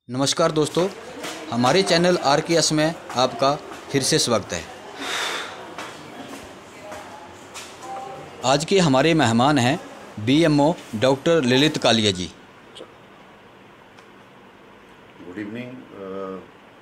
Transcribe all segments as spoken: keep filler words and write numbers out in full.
नमस्कार दोस्तों, हमारे चैनल आर के एस में आपका फिर से स्वागत है। आज के हमारे मेहमान हैं B M O doctor Lalit Kalia ji. Good evening. Uh,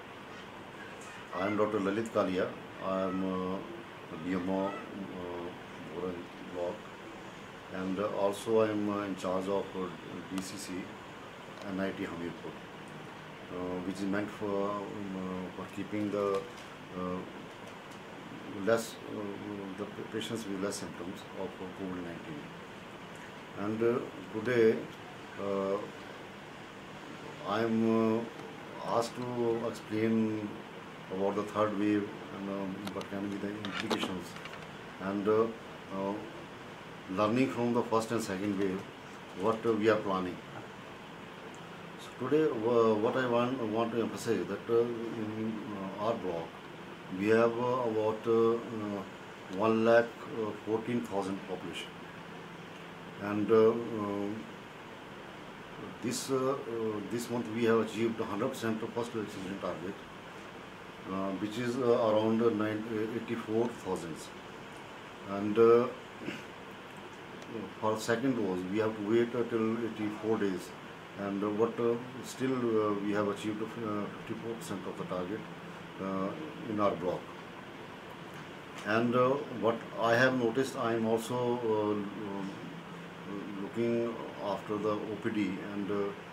I am Doctor Lalit Kalia. I am uh, B M O uh, Boran Block, and uh, also I am uh, in charge of uh, D C C N I T Hamirpur, uh, which is meant for um, uh, for keeping the uh, less uh, the patients with less symptoms of uh, COVID nineteen. And uh, today uh, I am uh, asked to explain about the third wave and um, what can be the implications, and uh, uh, learning from the first and second wave what uh, we are planning. So today uh, what I want, want to emphasize that uh, in uh, our block we have uh, about uh, uh, one lakh uh, fourteen thousand population, and uh, uh, This uh, uh, this month we have achieved one hundred percent of first vaccination target, uh, which is uh, around eighty-four thousand. And uh, for second dose we have to wait until eighty-four days. And uh, what uh, still uh, we have achieved fifty-four percent of the target uh, in our block. And uh, what I have noticed, I am also uh, looking after the O P D and uh,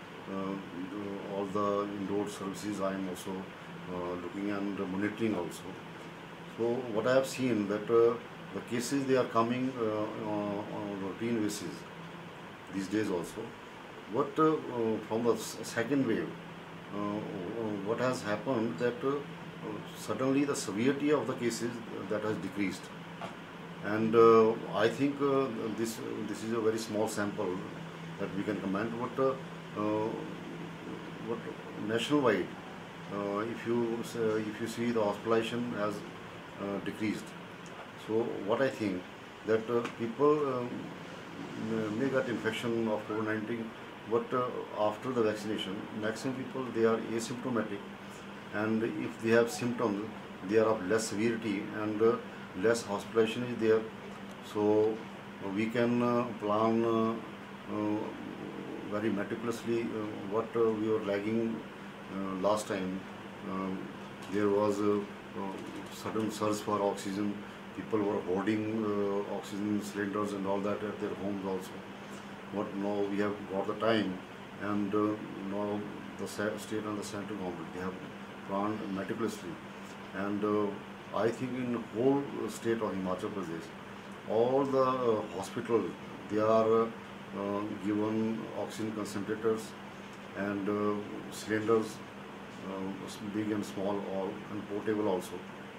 uh, all the indoor services. I am also uh, looking and monitoring also. So what I have seen that uh, the cases they are coming uh, on a routine basis these days also. What uh, uh, from the second wave, uh, what has happened that uh, suddenly the severity of the cases that has decreased. And uh, I think uh, this this is a very small sample that we can comment. But uh, uh, what nationwide, uh, if you uh, if you see the hospitalization has uh, decreased. So what I think that uh, people um, may get infection of COVID nineteen, but uh, after the vaccination, maximum people they are asymptomatic, and if they have symptoms, they are of less severity and uh, less hospitalization is there. So uh, we can uh, plan uh, uh, very meticulously uh, what uh, we were lagging uh, last time. Uh, there was a uh, sudden surge for oxygen. People were hoarding uh, oxygen cylinders and all that at their homes also. But now we have got the time, and uh, now the state and the central government they have planned meticulously. And uh, I think in the whole state of Himachal Pradesh, all the uh, hospitals, they are uh, uh, given oxygen concentrators and uh, cylinders, uh, big and small, all, and portable also.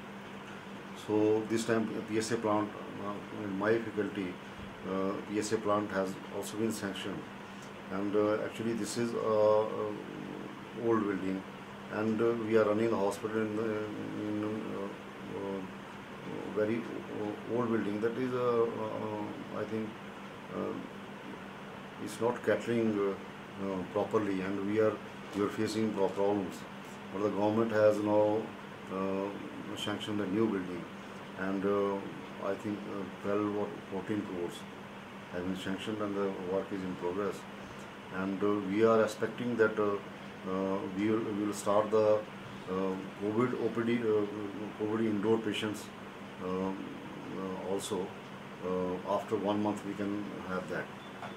So this time P S A plant, uh, in my faculty, uh, P S A plant has also been sanctioned. And uh, actually this is a uh, uh, old building, and uh, we are running the hospital in, the, in uh, uh, very old building that is uh, uh, I think uh, it's not catering uh, uh, properly, and we are we are facing problems. But the government has now uh, sanctioned a new building, and uh, I think uh, twelve or fourteen crores have been sanctioned, and the work is in progress. And uh, we are expecting that uh, uh, we, will, we will start the uh, COVID O P D, uh, COVID indoor patients uh, uh, also. Uh, after one month we can have that.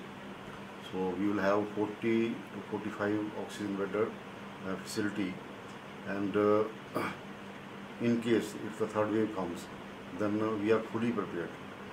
So we will have forty to forty-five oxygen bedded uh, facility, and uh, in case if the third wave comes, then uh, we are fully prepared.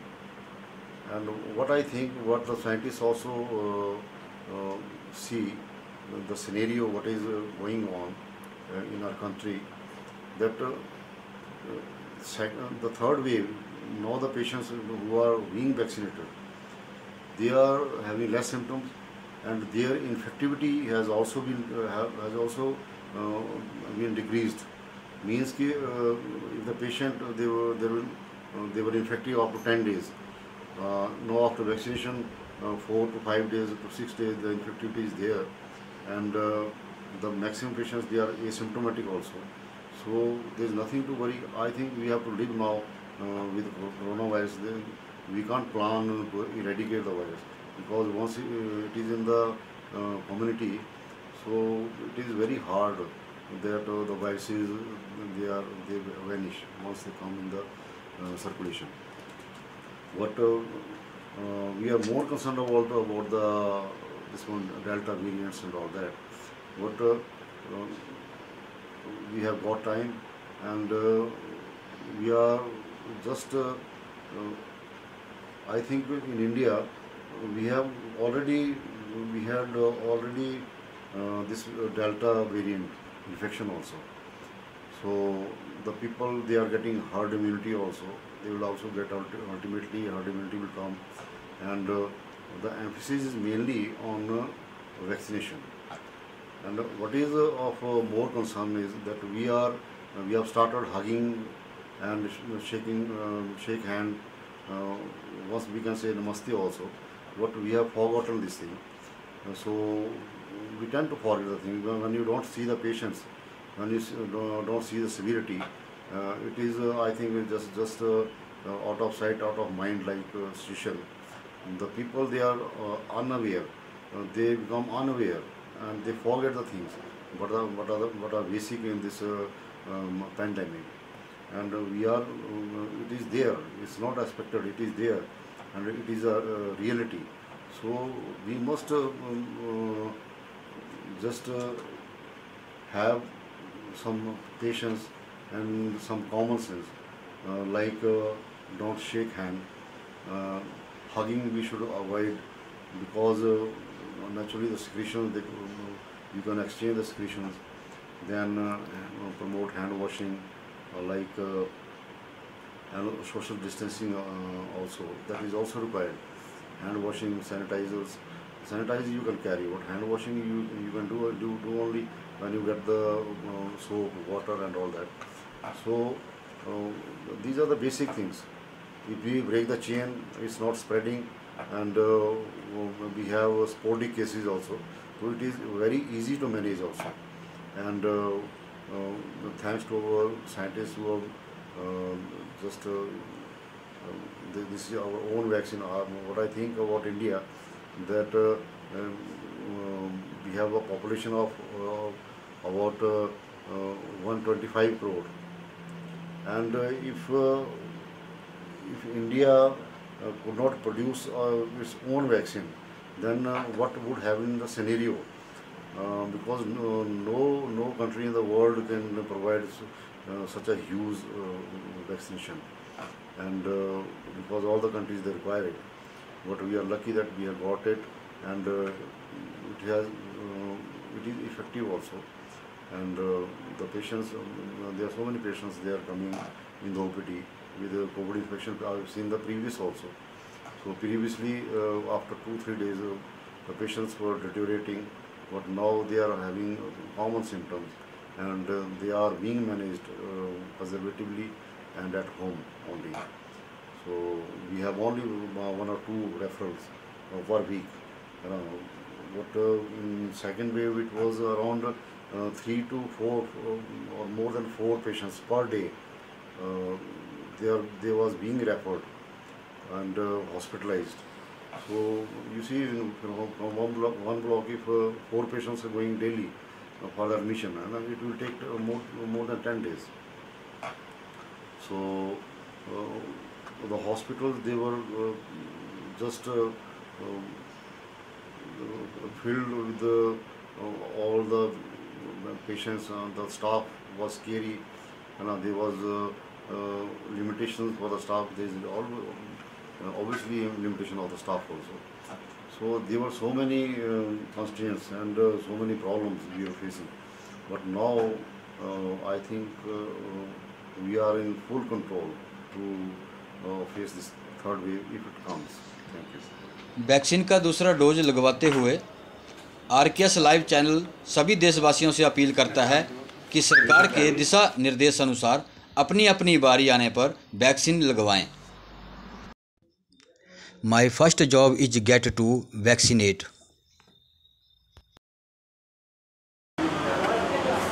And what I think, what the scientists also uh, uh, see, the scenario what is uh, going on uh, in our country, that uh, second, the third wave, now the patients who are being vaccinated, they are having less symptoms, and their infectivity has also been uh, have, has also uh, been decreased. Means कि uh, if the patient uh, they were they were uh, they were infected after ten days, uh, now after vaccination uh, four to five days to six days the infectivity is there, and uh, the maximum patients, they are asymptomatic also. So there is nothing to worry. I think we have to live now uh, with coronavirus. Then we can't plan to eradicate the virus, because once it is in the uh, community, so it is very hard that uh, the viruses, they are they vanish once they come in the uh, circulation. What uh, uh, we are more concerned about about the this one Delta variants and all that. What uh, uh, we have got time, and uh, we are just. Uh, uh, I think in India we have already we had uh, already uh, this uh, Delta variant infection also. So the people, they are getting herd immunity also. They will also get ulti ultimately herd immunity will come, and uh, the emphasis is mainly on uh, vaccination. And uh, what is uh, of uh, more concern is that we are uh, we have started hugging and sh shaking uh, shake hand. Uh, once we can say namaste also. What we have forgotten this thing. Uh, so we tend to forget the thing when you don't see the patients, when you don't see the severity. Uh, it is uh, I think just just uh, uh, out of sight, out of mind, like uh, Seychelles. The people, they are uh, unaware. Uh, they become unaware and they forget the things. What are what are the, what are basic in this uh, um, pandemic. And uh, we are, uh, it is there, it's not expected, it is there, and it is a uh, reality. So we must uh, um, uh, just uh, have some patience and some common sense, uh, like uh, don't shake hand, uh, hugging we should avoid, because uh, naturally the secretions, they, uh, you can exchange the secretions. Then uh, promote hand washing, like uh, and social distancing uh, also, that is also required. Hand washing, sanitizers. Sanitizer you can carry, but hand washing you you can do do, do only when you get the uh, soap, water and all that. So uh, these are the basic things. If we break the chain, it's not spreading, and uh, we have uh, sporadic cases also. So it is very easy to manage also. And uh, Uh, thanks to our scientists who have uh, just uh, uh, this is our own vaccine. Uh, what I think about India, that uh, um, um, we have a population of uh, about uh, uh, one hundred twenty-five crore, and uh, if uh, if India uh, could not produce uh, its own vaccine, then uh, what would have been the scenario? Uh, because no, no no country in the world can provide uh, such a huge uh, vaccination, and uh, because all the countries, they require it. But we are lucky that we have got it, and uh, it has uh, it is effective also. And uh, the patients, uh, there are so many patients, they are coming in the O P D with the COVID infection. I have seen the previous also. So previously, uh, after two three days, uh, the patients were deteriorating. But now they are having common symptoms, and uh, they are being managed uh, conservatively and at home only. So we have only uh, one or two referrals uh, per week. Uh, but uh, in second wave, it was around uh, three to four uh, or more than four patients per day. Uh, they are they was being referred and uh, hospitalized. So you see, you know, from one block, one block, if uh, four patients are going daily uh, for the admission, and uh, it will take uh, more more than ten days. So uh, the hospitals, they were uh, just uh, uh, filled with the, uh, all the patients. Uh, the staff was scary, and uh, there was uh, uh, limitations for the staff. There is all. Uh, obviously limitation of the staff also. So there were so many uh, constraints and uh, so many problems we are facing. But now uh, I think uh, we are in full control to uh, face this third wave if it comes. Thank you. Vaccine का दूसरा dose लगवाते हुए are के S live channel सभी देशवासियों से appeal करता है कि सरकार के दिशा निर्देश अनुसार अपनी अपनी बारी आने पर वैक्सीन लगवाएं। My first job is get to vaccinate.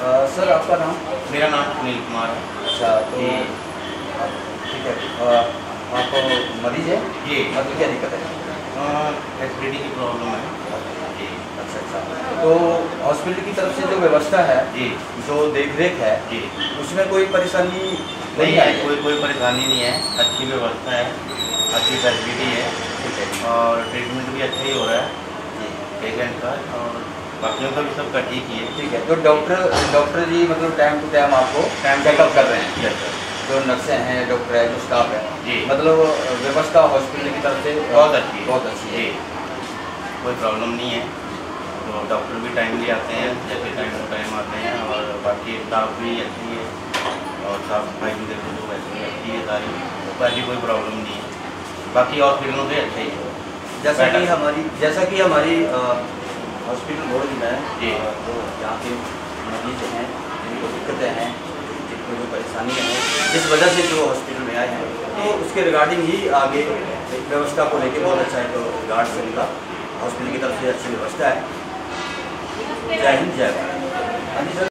Sir आपका नाम? मेरा नाम सुनील कुमार है। अच्छा, तो जी। ठीक है, अ, आप मरीज है? जी। मतलब क्या दिक्कत है? एसिडिटी की प्रॉब्लम है। जी। अच्छा अच्छा, तो हॉस्पिटल की तरफ से जो व्यवस्था है, जी। जो देख रेख है, जी। उसमें कोई परेशानी नहीं है, कोई कोई परेशानी नहीं है, अच्छी व्यवस्था है, अच्छी फैसिलिटी है। ठीक है। और ट्रीटमेंट भी अच्छा ही हो रहा है पेशेंट का, और बाकियों का भी सबका ठीक ही है। ठीक है, तो डॉक्टर डॉक्टर जी मतलब टाइम टू टाइम आपको टाइम चेकअप कर रहे हैं? Yes sir. जो नर्सें हैं, डॉक्टर है, जो स्टाफ है, जी। मतलब व्यवस्था हॉस्पिटल की तरफ से बहुत अच्छी है। बहुत अच्छी है। जी, कोई प्रॉब्लम नहीं है। तो डॉक्टर भी टाइमली आते हैं, जैसे टाइम टू टाइम आते हैं, और बाकी स्टाफ भी अच्छी है, और साफ सफाई भी देखो तो वैसे ही अच्छी है सारी, तो ऐसी कोई प्रॉब्लम नहीं है। बाकी हॉस्पिटलों से अच्छा ही है। जैसा कि हमारी जैसा कि हमारी हॉस्पिटल बोर्ड में है, जी। अ, जो यहाँ के मरीज हैं, जिनको दिक्कतें हैं, जिनको जो परेशानियाँ हैं, जिस वजह से जो हॉस्पिटल में आए हैं, तो उसके रिगार्डिंग ही आगे एक व्यवस्था को लेकर बहुत अच्छा है। तो गार्ड से मिला, हॉस्पिटल की तरफ से अच्छी व्यवस्था है। जय हिंद, जय भारत। हाँ जी सर।